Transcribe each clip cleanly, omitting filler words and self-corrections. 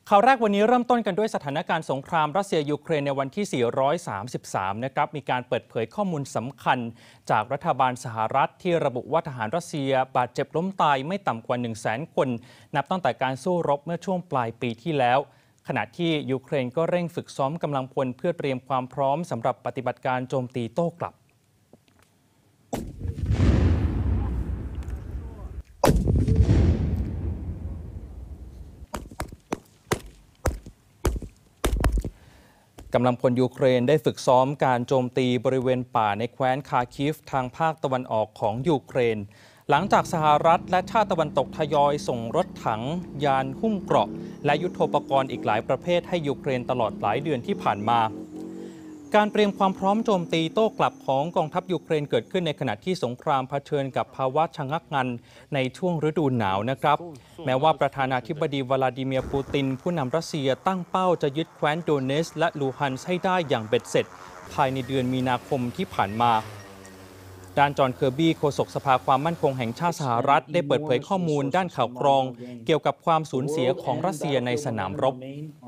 ข่าวแรกวันนี้เริ่มต้นกันด้วยสถานการณ์สงครามรัสเซียยูเครนในวันที่ 433 นะครับมีการเปิดเผยข้อมูลสำคัญจากรัฐบาลสหรัฐที่ระบุว่าทหารรัสเซียบาดเจ็บล้มตายไม่ต่ำกว่า 100,000 คนนับตั้งแต่การสู้รบเมื่อช่วงปลายปีที่แล้วขณะที่ยูเครนก็เร่งฝึกซ้อมกำลังพลเพื่อเตรียมความพร้อมสำหรับปฏิบัติการโจมตีโต้กลับกำลังพลยูเครนได้ฝึกซ้อมการโจมตีบริเวณป่าในแคว้นคาคิฟทางภาคตะวันออกของยูเครนหลังจากสหรัฐและชาติตะวันตกทยอยส่งรถถังยานหุ้มเกราะและยุทโธปกรณ์อีกหลายประเภทให้ยูเครนตลอดหลายเดือนที่ผ่านมาการเตรียมความพร้อมโจมตีโต้กลับของกองทัพยูเครนเกิดขึ้นในขณะที่สงครามเผชิญกับภาวะชะงักงันในช่วงฤดูหนาวนะครับแม้ว่าประธานาธิบดีวลาดิเมียร์ปูตินผู้นำรัสเซียตั้งเป้าจะยึดแคว้นโดเนสและลูฮันส์ให้ได้อย่างเบ็ดเสร็จภายในเดือนมีนาคมที่ผ่านมาด้านจอห์น เคอร์บี้โฆษกสภาความมั่นคงแห่งชาติสหรัฐได้เปิดเผยข้อมูลด้านข่าวกรองเกี่ยวกับความสูญเสียของรัสเซียในสนามรบ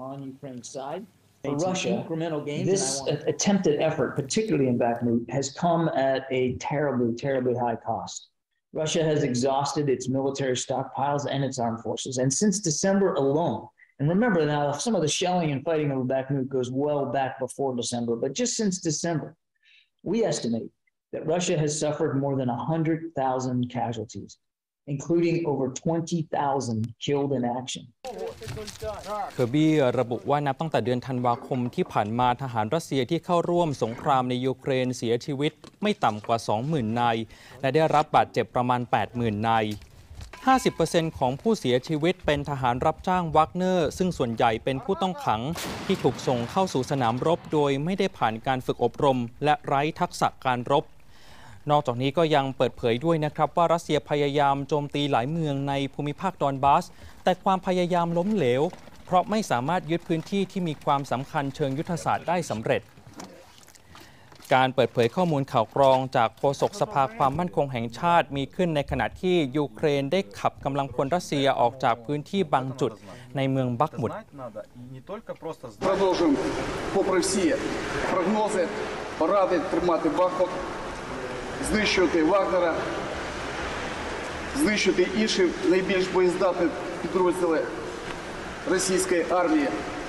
For Russia, this attempted effort, particularly in Bakhmut, has come at a terribly high cost. Russia has exhausted its military stockpiles and its armed forces. And since December alone, and remember now, some of the shelling and fighting over Bakhmut goes well back before December, but just since December, we estimate that Russia has suffered more than 100,000 casualties, including over 20,000 killed in action. เคอร์บี้ระบุว่านับตั้งแต่เดือนธันวาคมที่ผ่านมาทหารรัสเซียที่เข้าร่วมสงครามในยูเครนเสียชีวิตไม่ต่ำกว่า 20,000 นายและได้รับบาดเจ็บประมาณ 80,000 นาย 50% ของผู้เสียชีวิตเป็นทหารรับจ้างวากเนอร์ซึ่งส่วนใหญ่เป็นผู้ต้องขังที่ถูกส่งเข้าสู่สนามรบโดยไม่ได้ผ่านการฝึกอบรมและไร้ทักษะการรบนอกจากนี้ก็ยังเปิดเผยด้วยนะครับว่ารัสเซียพยายามโจมตีหลายเมืองในภูมิภาคดอนบาสแต่ความพยายามล้มเหลวเพราะไม่สามารถยึดพื้นที่ที่มีความสำคัญเชิงยุทธศาสตร์ได้สำเร็จการเปิดเผยข้อมูลข่าวกรองจากโฆษกสภาความมั่นคงแห่งชาติมีขึ้นในขณะที่ยูเครนได้ขับกำลังพลรัสเซียออกจากพื้นที่บางจุดในเมืองบักมุด знищувати Вагнера, знищувати інші найбільш боєздатні підрозділи російської армії.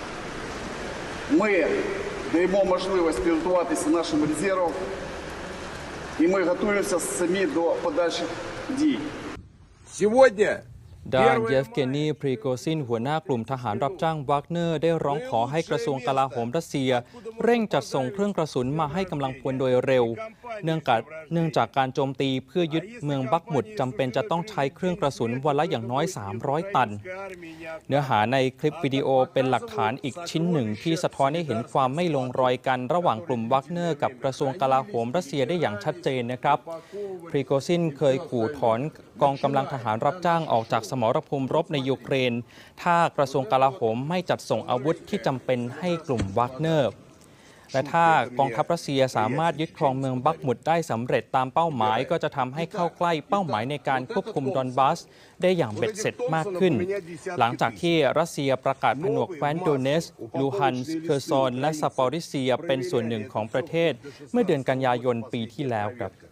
Ми даємо можливість підготуватися нашим резервам, і ми готуємося самі до подальших дій. Сьогодні ด้านเยฟเกนี พรีโกซินหัวหน้ากลุ่มทหารรับจ้างวากเนอร์ได้ร้องขอให้กระทรวงกลาโหมรัสเซียเร่งจัดส่งเครื่องกระสุนมาให้กำลังพลโดยเร็วเนื่องจากการโจมตีเพื่อยึดเมืองบักมุดจำเป็นจะต้องใช้เครื่องกระสุนวันละอย่างน้อย300 ตันเนื้อหาในคลิปวิดีโอเป็นหลักฐานอีกชิ้นหนึ่งที่สะท้อนให้เห็นความไม่ลงรอยกันระหว่างกลุ่มวากเนอร์กับกระทรวงกลาโหมรัสเซียได้อย่างชัดเจนนะครับพรีโกซินเคยขู่ถอนกองกำลังทหารรับจ้างออกจากสมรภูมิรบในยูเครนถ้ากระทรวงกลาโหมไม่จัดส่งอาวุธที่จำเป็นให้กลุ่มวากเนอร์และถ้ากองทัพรัสเซียสามารถยึดครองเมืองบักมุดได้สำเร็จตามเป้าหมายก็จะทำให้เข้าใกล้เป้าหมายในการควบคุมดอนบาสได้อย่างเบ็ดเสร็จมากขึ้นหลังจากที่รัสเซียประกาศผนวกแคว้นโดเนสลูฮันส์เคอร์ซอนและซาปอริเซียเป็นส่วนหนึ่งของประเทศเมื่อเดือนกันยายนปีที่แล้วครับ